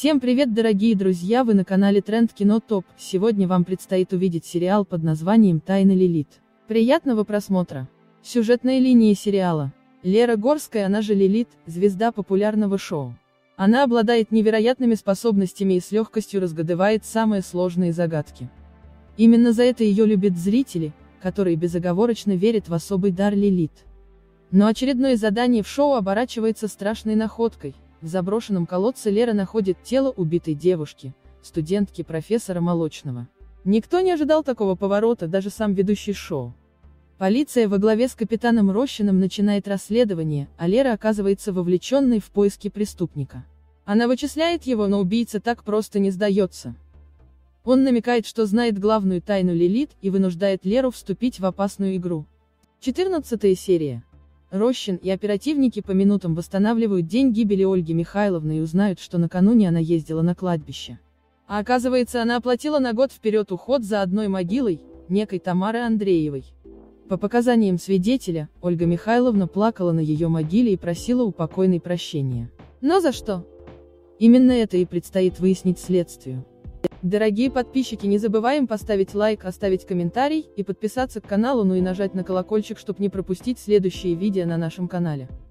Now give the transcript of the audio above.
Всем привет, дорогие друзья, вы на канале Тренд Кино Топ. Сегодня вам предстоит увидеть сериал под названием «Тайны Лилит». Приятного просмотра. Сюжетная линия сериала. Лера Горская, она же Лилит, звезда популярного шоу. Она обладает невероятными способностями и с легкостью разгадывает самые сложные загадки. Именно за это ее любят зрители, которые безоговорочно верят в особый дар Лилит. Но очередное задание в шоу оборачивается страшной находкой. В заброшенном колодце Лера находит тело убитой девушки, студентки профессора Молочного. Никто не ожидал такого поворота, даже сам ведущий шоу. Полиция во главе с капитаном Рощиным начинает расследование, а Лера оказывается вовлеченной в поиски преступника. Она вычисляет его, но убийца так просто не сдается. Он намекает, что знает главную тайну Лилит, и вынуждает Леру вступить в опасную игру. 14 серия. Рощин и оперативники по минутам восстанавливают день гибели Ольги Михайловны и узнают, что накануне она ездила на кладбище. А оказывается, она оплатила на год вперед уход за одной могилой, некой Тамары Андреевой. По показаниям свидетеля, Ольга Михайловна плакала на ее могиле и просила у покойной прощения. Но за что? Именно это и предстоит выяснить следствию. Дорогие подписчики, не забываем поставить лайк, оставить комментарий и подписаться к каналу, ну и нажать на колокольчик, чтобы не пропустить следующие видео на нашем канале.